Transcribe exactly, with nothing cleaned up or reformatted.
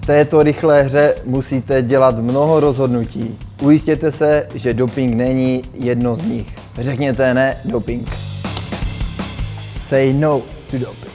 této rychlé hře musíte dělat mnoho rozhodnutí. Ujistěte se, že doping není jedno z nich. Řekněte ne doping. Say no to doping.